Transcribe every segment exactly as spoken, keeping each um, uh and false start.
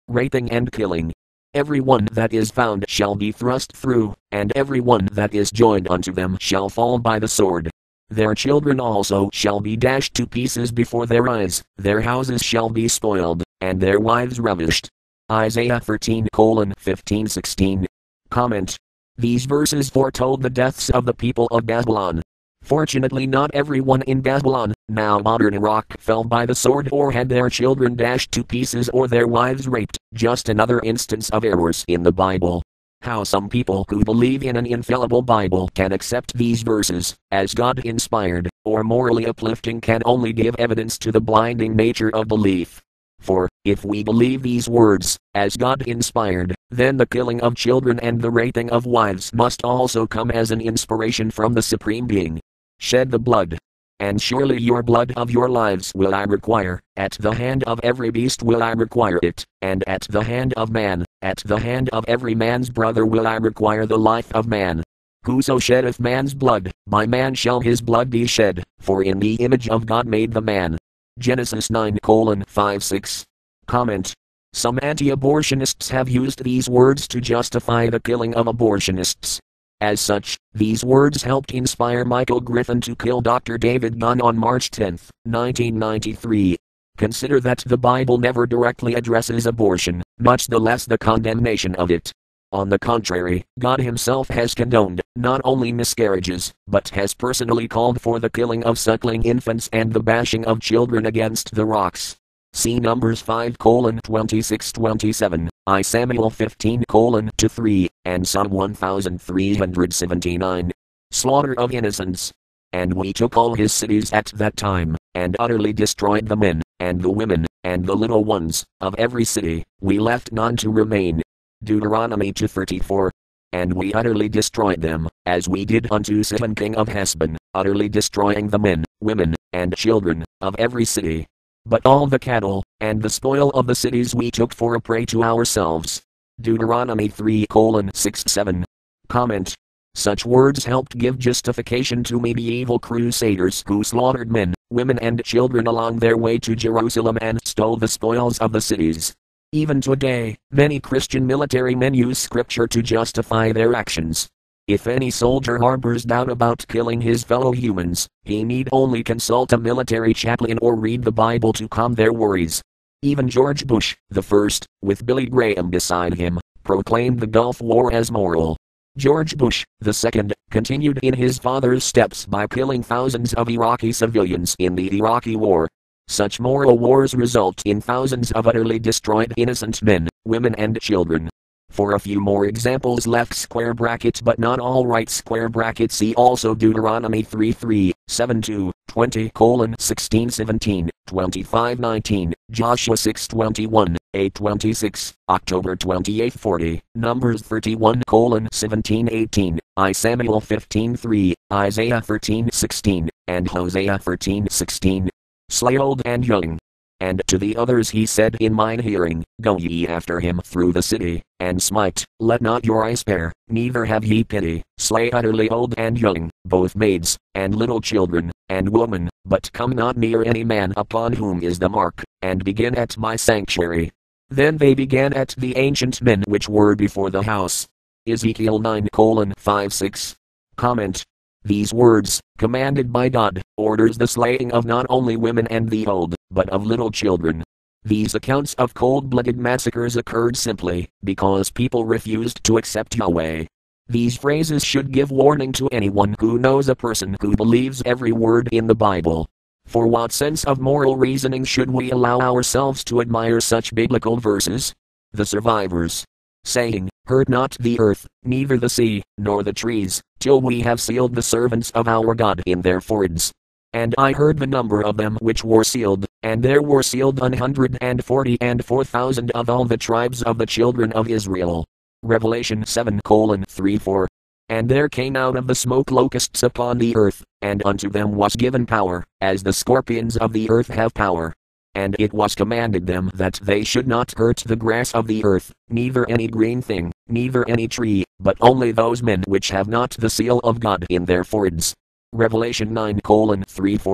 raping and killing. Every one that is found shall be thrust through, and every one that is joined unto them shall fall by the sword. Their children also shall be dashed to pieces before their eyes, their houses shall be spoiled, and their wives ravished. Isaiah thirteen fifteen sixteen. Comment. These verses foretold the deaths of the people of Babylon. Fortunately, not everyone in Babylon, now modern Iraq, fell by the sword or had their children dashed to pieces or their wives raped, just another instance of errors in the Bible. How some people who believe in an infallible Bible can accept these verses, as God-inspired, or morally uplifting, can only give evidence to the blinding nature of belief. For, if we believe these words, as God-inspired, then the killing of children and the raping of wives must also come as an inspiration from the Supreme Being. Shed the blood. And surely your blood of your lives will I require, at the hand of every beast will I require it, and at the hand of man, at the hand of every man's brother will I require the life of man. Whoso sheddeth man's blood, by man shall his blood be shed, for in the image of God made the man. Genesis nine five six. Comment. Some anti-abortionists have used these words to justify the killing of abortionists. As such, these words helped inspire Michael Griffin to kill Doctor David Gunn on March tenth, nineteen ninety-three. Consider that the Bible never directly addresses abortion, much the less the condemnation of it. On the contrary, God Himself has condoned, not only miscarriages, but has personally called for the killing of suckling infants and the bashing of children against the rocks. See Numbers five twenty-six twenty-seven, I Samuel fifteen two three, and Psalm one thousand three hundred seventy-nine. Slaughter of innocents. And we took all his cities at that time, and utterly destroyed the men, and the women, and the little ones, of every city, we left none to remain. Deuteronomy two thirty-four. And we utterly destroyed them, as we did unto Sihon king of Heshbon, utterly destroying the men, women, and children, of every city. But all the cattle, and the spoil of the cities we took for a prey to ourselves. Deuteronomy three six seven. Comment. Such words helped give justification to medieval crusaders who slaughtered men, women and children along their way to Jerusalem and stole the spoils of the cities. Even today, many Christian military men use scripture to justify their actions. If any soldier harbors doubt about killing his fellow humans, he need only consult a military chaplain or read the Bible to calm their worries. Even George Bush, the first, with Billy Graham beside him, proclaimed the Gulf War as moral. George Bush, the second, continued in his father's steps by killing thousands of Iraqi civilians in the Iraqi War. Such moral wars result in thousands of utterly destroyed innocent men, women and children. For a few more examples left square bracket but not all right square bracket, see also Deuteronomy three three, seven two, twenty sixteen seventeen, twenty-five nineteen, Joshua six twenty-one, eight twenty-six, October twenty-eighth forty, Numbers thirty-one seventeen eighteen, I Samuel fifteen three, Isaiah thirteen sixteen, and Hosea thirteen sixteen. Slay old and young. And to the others he said in mine hearing, Go ye after him through the city, and smite, let not your eye spare, neither have ye pity, slay utterly old and young, both maids, and little children, and women, but come not near any man upon whom is the mark, and begin at my sanctuary. Then they began at the ancient men which were before the house. Ezekiel nine five six. Comment. These words, commanded by God, orders the slaying of not only women and the old, but of little children. These accounts of cold-blooded massacres occurred simply because people refused to accept Yahweh. These phrases should give warning to anyone who knows a person who believes every word in the Bible. For what sense of moral reasoning should we allow ourselves to admire such biblical verses? The survivors, saying, Hurt not the earth, neither the sea, nor the trees, till we have sealed the servants of our God in their foreheads. And I heard the number of them which were sealed, and there were sealed an hundred and forty and four thousand of all the tribes of the children of Israel. Revelation seven three four. And there came out of the smoke locusts upon the earth, and unto them was given power, as the scorpions of the earth have power. And it was commanded them that they should not hurt the grass of the earth, neither any green thing, neither any tree, but only those men which have not the seal of God in their foreheads. Revelation nine three four.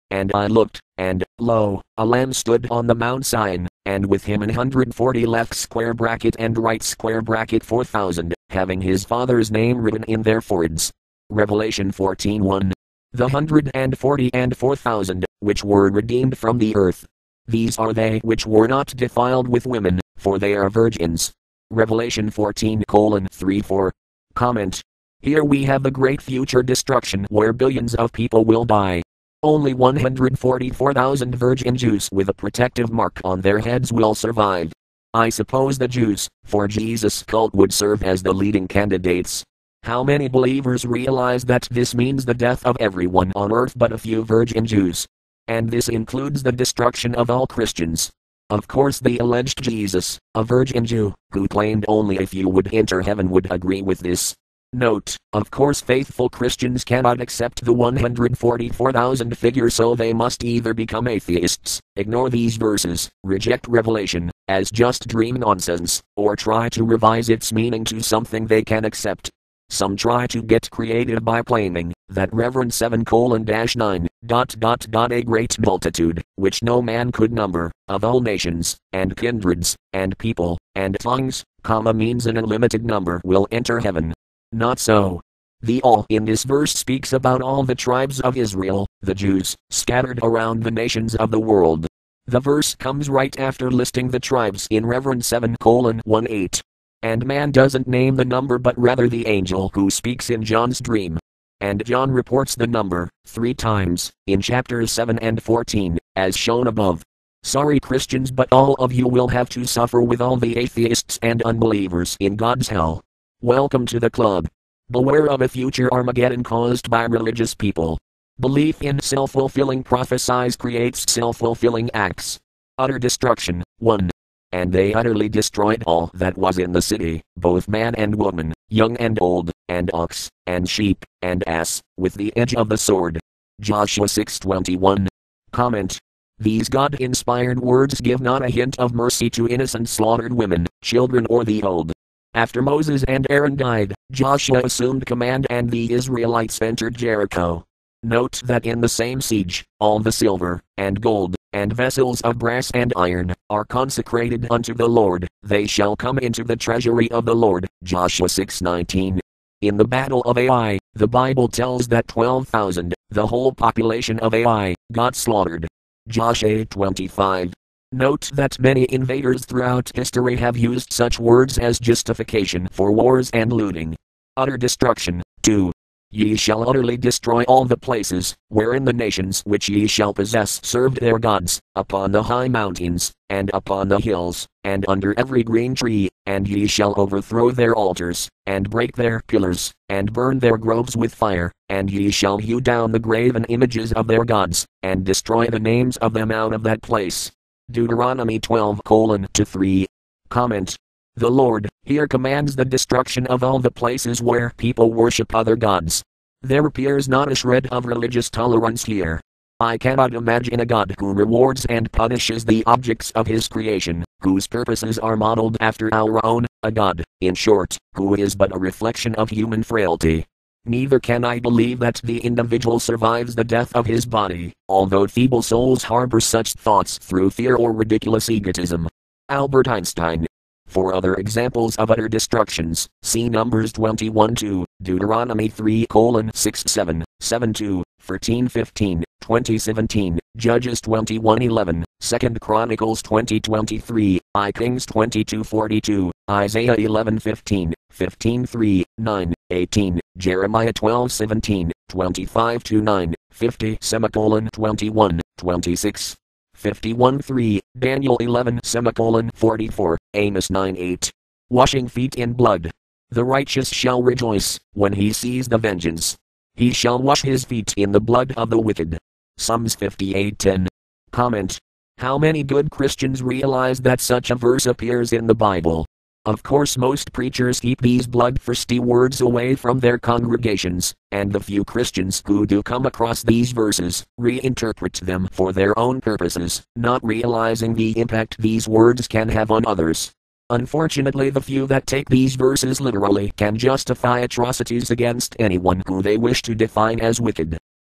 And I looked, and, lo, a lamb stood on the Mount Sion, and with him an hundred forty left square bracket and right square bracket four thousand, having his father's name written in their foreheads. Revelation fourteen one. The hundred and forty and four thousand, which were redeemed from the earth. These are they which were not defiled with women, for they are virgins. Revelation fourteen three four. Comment. Here we have the great future destruction where billions of people will die. Only one hundred forty-four thousand virgin Jews with a protective mark on their heads will survive. I suppose the Jews, for Jesus' cult, would serve as the leading candidates. How many believers realize that this means the death of everyone on earth but a few virgin Jews? And this includes the destruction of all Christians. Of course the alleged Jesus, a virgin Jew, who claimed only a few would enter heaven, would agree with this. Note, of course faithful Christians cannot accept the one hundred forty-four thousand figure, so they must either become atheists, ignore these verses, reject Revelation as just dream nonsense, or try to revise its meaning to something they can accept. Some try to get creative by claiming that Reverend seven nine dot dot dot a great multitude, which no man could number, of all nations, and kindreds, and people, and tongues, comma means an unlimited number will enter heaven. Not so. The all in this verse speaks about all the tribes of Israel, the Jews, scattered around the nations of the world. The verse comes right after listing the tribes in Reverend seven eighteen. And man doesn't name the number but rather the angel who speaks in John's dream. And John reports the number, three times, in chapters seven and fourteen, as shown above. Sorry Christians, but all of you will have to suffer with all the atheists and unbelievers in God's hell. Welcome to the club. Beware of a future Armageddon caused by religious people. Belief in self-fulfilling prophecies creates self-fulfilling acts. Utter destruction. one. And they utterly destroyed all that was in the city, both man and woman, young and old, and ox, and sheep, and ass, with the edge of the sword. Joshua six twenty-one. Comment. These God-inspired words give not a hint of mercy to innocent slaughtered women, children, or the old. After Moses and Aaron died, Joshua assumed command and the Israelites entered Jericho. Note that in the same siege, all the silver, and gold, and vessels of brass and iron, are consecrated unto the Lord, they shall come into the treasury of the Lord. Joshua six nineteen. In the battle of Ai, the Bible tells that twelve thousand, the whole population of Ai, got slaughtered. Joshua eight twenty-five. Note that many invaders throughout history have used such words as justification for wars and looting. Utter destruction. two. Ye shall utterly destroy all the places, wherein the nations which ye shall possess served their gods, upon the high mountains, and upon the hills, and under every green tree, and ye shall overthrow their altars, and break their pillars, and burn their groves with fire, and ye shall hew down the graven images of their gods, and destroy the names of them out of that place. Deuteronomy twelve two three. Comment. The Lord here commands the destruction of all the places where people worship other gods. There appears not a shred of religious tolerance here. I cannot imagine a God who rewards and punishes the objects of his creation, whose purposes are modeled after our own, a God, in short, who is but a reflection of human frailty. Neither can I believe that the individual survives the death of his body, although feeble souls harbor such thoughts through fear or ridiculous egotism. Albert Einstein. For other examples of utter destructions, see Numbers twenty-one two, Deuteronomy three six seven, seven two, thirteen fifteen, twenty seventeen, Judges twenty-one eleven, Second Chronicles twenty twenty-three, I Kings twenty-two forty-two, Isaiah eleven fifteen, fifteen three, nine, eighteen, Jeremiah twelve seventeen, twenty-five nine, fifty semicolon twenty-one, twenty-six. fifty-one three, Daniel eleven semicolon forty-four, Amos nine eight. Washing feet in blood. The righteous shall rejoice when he sees the vengeance. He shall wash his feet in the blood of the wicked. Psalms fifty-eight ten. Comment. How many good Christians realize that such a verse appears in the Bible? Of course most preachers keep these bloodthirsty words away from their congregations, and the few Christians who do come across these verses, reinterpret them for their own purposes, not realizing the impact these words can have on others. Unfortunately, the few that take these verses literally can justify atrocities against anyone who they wish to define as wicked.